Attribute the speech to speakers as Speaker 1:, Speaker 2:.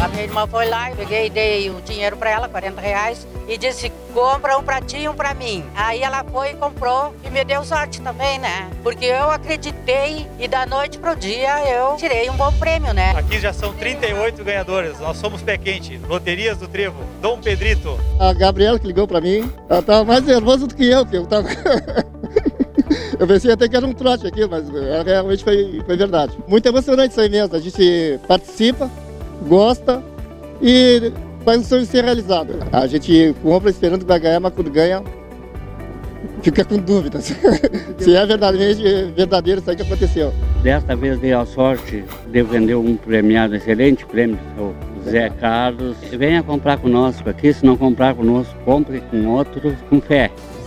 Speaker 1: A minha irmã foi lá, eu peguei e dei o dinheiro para ela, R$40, e disse, compra um pra ti e um pra mim. Aí ela foi e comprou e me deu sorte também, né? Porque eu acreditei e da noite pro dia eu tirei um bom prêmio, né?
Speaker 2: Aqui já são 38 ganhadores, nós somos Pé Quente, Loterias do Trevo, Dom Pedrito.
Speaker 3: A Gabriela que ligou pra mim, ela tava mais nervosa do que eu tava... Eu pensei até que era um trote aqui, mas realmente foi verdade. Muito emocionante isso aí mesmo, a gente participa, gosta e faz um sonho ser realizado. A gente compra esperando que vai ganhar, mas quando ganha, fica com dúvidas. Se é verdadeiro isso aí que aconteceu.
Speaker 4: Desta vez dei a sorte de vender um premiado, excelente prêmio do Zé Carlos. Venha comprar conosco aqui, se não comprar conosco, compre com outro, com fé.